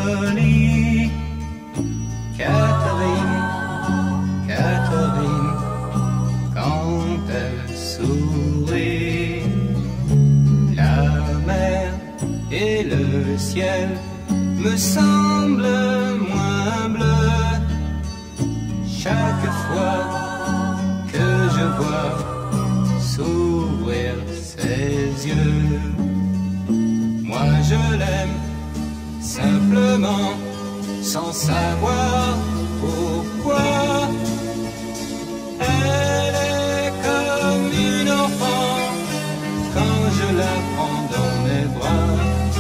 jolie. Catherine, Catherine, quand elle sourit, la mer et le ciel me semblent moins bleus. Chaque fois que je vois s'ouvrir ses yeux, moi je l'aime simplement sans savoir pourquoi. Elle est comme une enfant quand je la prends dans mes bras.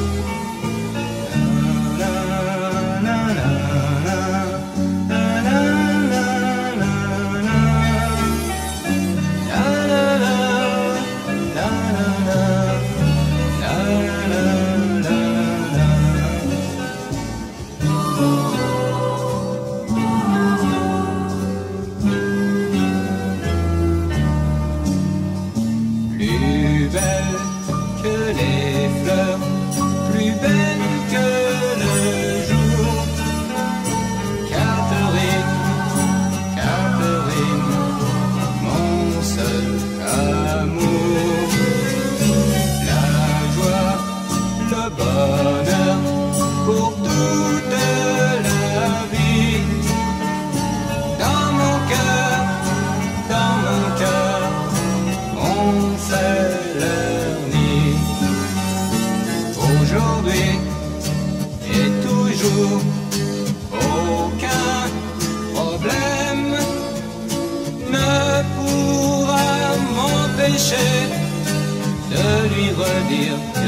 Plus belle que les fleurs, plus belle que le jour. Catherine, Catherine, mon seul amour. La joie, le bonheur pour toute la vie. Dans mon cœur, on fait leur nid. Aujourd'hui et toujours, aucun problème ne pourra m'empêcher de lui redire